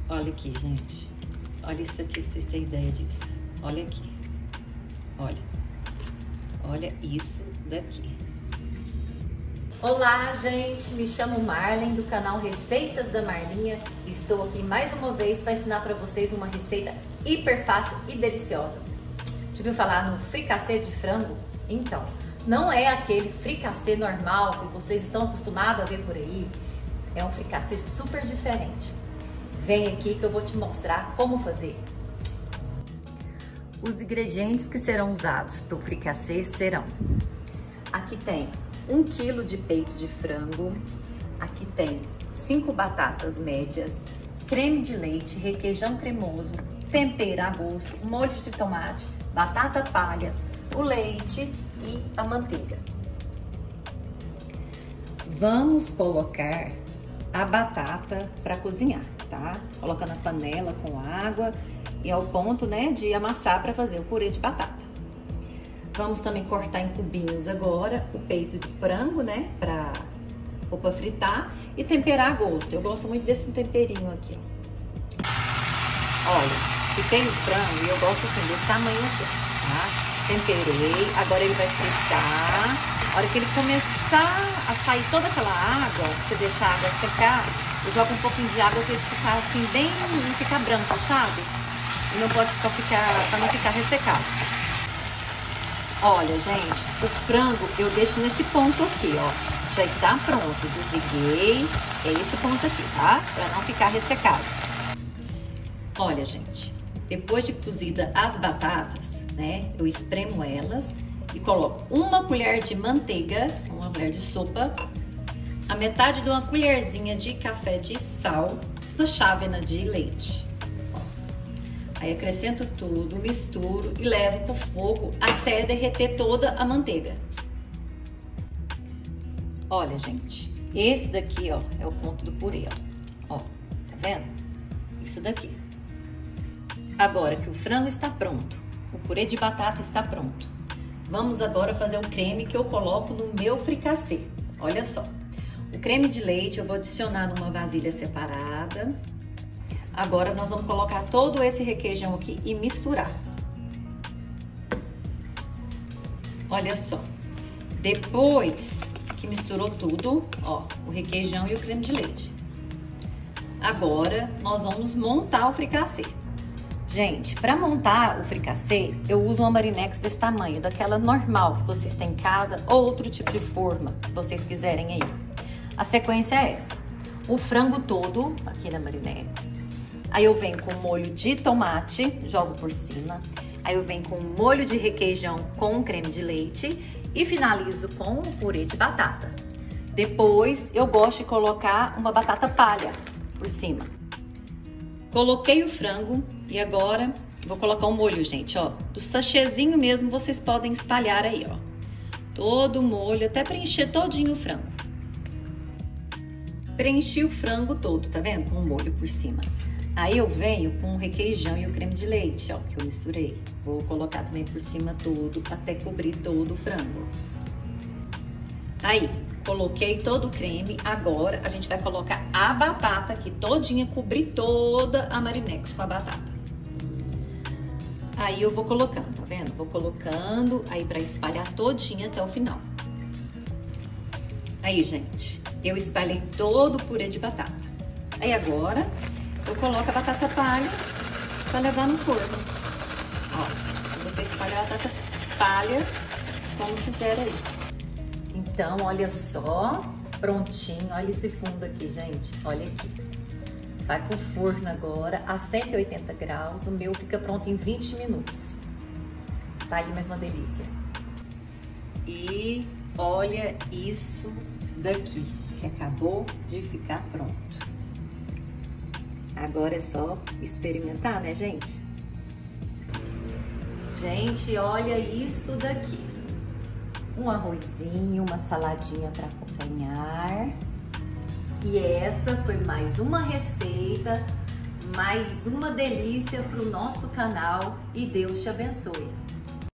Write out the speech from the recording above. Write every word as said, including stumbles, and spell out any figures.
Olha aqui, gente. Olha isso aqui pra vocês terem ideia disso. Olha aqui. Olha. Olha isso daqui. Olá, gente. Me chamo Marlen, do canal Receitas da Marlinha. Estou aqui mais uma vez para ensinar para vocês uma receita hiper fácil e deliciosa. Já ouviu falar no fricassê de frango? Então, não é aquele fricassê normal que vocês estão acostumados a ver por aí. É um fricassê super diferente. Vem aqui que eu vou te mostrar como fazer. Os ingredientes que serão usados para o fricassê serão: aqui tem um quilo de peito de frango, aqui tem cinco batatas médias, creme de leite, requeijão cremoso, tempero a gosto, molho de tomate, batata palha, o leite e a manteiga. Vamos colocar a batata para cozinhar, tá? Coloca na panela com água e ao ponto, né, de amassar para fazer o purê de batata. Vamos também cortar em cubinhos agora o peito de frango, né, para para fritar e temperar a gosto. Eu gosto muito desse temperinho aqui, ó. Olha, fritei o frango e eu gosto assim desse tamanho aqui, tá? Temperei, agora ele vai fritar. A hora que ele começar a sair toda aquela água, você deixar a água secar, eu jogo um pouquinho de água para ele ficar assim bem, não ficar branco, sabe? E não pode ficar, para não ficar ressecado. Olha, gente, o frango eu deixo nesse ponto aqui, ó. Já está pronto, desliguei. É esse ponto aqui, tá? Para não ficar ressecado. Olha, gente, depois de cozida as batatas, né? Eu espremo elas e coloco uma colher de manteiga, uma colher de sopa, a metade de uma colherzinha de café de sal, uma chávena de leite. Aí acrescento tudo, misturo e levo pro fogo até derreter toda a manteiga. Olha, gente, esse daqui, ó, é o ponto do purê, ó. Ó, tá vendo? Isso daqui. Agora que o frango está pronto, o purê de batata está pronto, vamos agora fazer o creme que eu coloco no meu fricassê. Olha só, o creme de leite eu vou adicionar numa vasilha separada. Agora nós vamos colocar todo esse requeijão aqui e misturar. Olha só. Depois que misturou tudo, ó, o requeijão e o creme de leite. Agora nós vamos montar o fricassê. Gente, para montar o fricassê, eu uso uma Marinex desse tamanho, daquela normal que vocês têm em casa, ou outro tipo de forma que vocês quiserem aí. A sequência é essa: o frango todo aqui na Marinex. Aí eu venho com molho de tomate, jogo por cima. Aí eu venho com molho de requeijão com creme de leite e finalizo com o purê de batata. Depois eu gosto de colocar uma batata palha por cima. Coloquei o frango e agora vou colocar o molho, gente, ó. Do sachêzinho mesmo vocês podem espalhar aí, ó. Todo o molho, até preencher todinho o frango. Preenchi o frango todo, tá vendo? Com o molho por cima. Aí eu venho com o requeijão e o creme de leite, ó, que eu misturei. Vou colocar também por cima tudo, até cobrir todo o frango. Aí, coloquei todo o creme. Agora, a gente vai colocar a batata aqui todinha, cobrir toda a Marinex com a batata. Aí eu vou colocando, tá vendo? Vou colocando aí pra espalhar todinha até o final. Aí, gente, eu espalhei todo o purê de batata. Aí agora eu coloco a batata palha para levar no forno. Ó, você espalha a batata palha como quiser aí. Então, olha só, prontinho. Olha esse fundo aqui, gente. Olha aqui. Vai pro forno agora a cento e oitenta graus. O meu fica pronto em vinte minutos. Tá aí mais uma delícia. E olha isso daqui, que acabou de ficar pronto. Agora é só experimentar, né, gente? Gente, olha isso daqui. Um arrozinho, uma saladinha para acompanhar. E essa foi mais uma receita, mais uma delícia para o nosso canal. E Deus te abençoe.